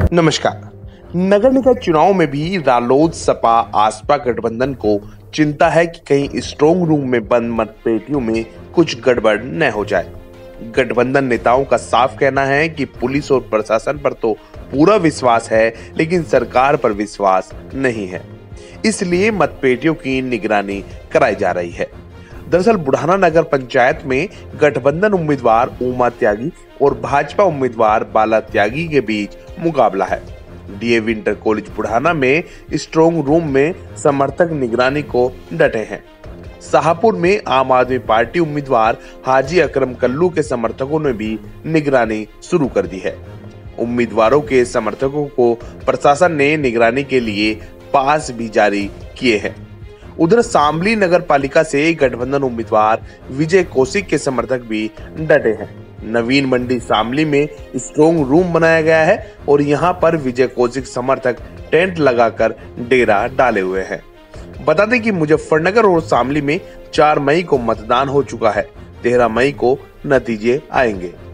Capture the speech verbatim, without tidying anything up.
नमस्कार। नगर निकाय चुनाव में भी रालोद सपा आसपा गठबंधन को चिंता है कि कहीं स्ट्रांग रूम में बंद मतपेटियों में कुछ गड़बड़ न हो जाए। गठबंधन नेताओं का साफ कहना है कि पुलिस और प्रशासन पर तो पूरा विश्वास है, लेकिन सरकार पर विश्वास नहीं है, इसलिए मतपेटियों की निगरानी कराई जा रही है। दरअसल बुढ़ाना नगर पंचायत में गठबंधन उम्मीदवार उमा त्यागी और भाजपा उम्मीदवार बाला त्यागी के बीच मुकाबला है। डीएवी इंटर कॉलेज बुढ़ाना में स्ट्रांग रूम में समर्थक निगरानी को डटे हैं। शाहपुर में आम आदमी पार्टी उम्मीदवार हाजी अकरम कल्लू के समर्थकों ने भी निगरानी शुरू कर दी है। उम्मीदवारों के समर्थकों को प्रशासन ने निगरानी के लिए पास भी जारी किए हैं। उधर शामली नगर पालिका से गठबंधन उम्मीदवार विजय कौशिक के समर्थक भी डटे हैं। नवीन मंडी शामली में स्ट्रांग रूम बनाया गया है और यहां पर विजय कौशिक समर्थक टेंट लगाकर डेरा डाले हुए हैं। बता दें कि मुजफ्फरनगर और शामली में चार मई को मतदान हो चुका है। तेरह मई को नतीजे आएंगे।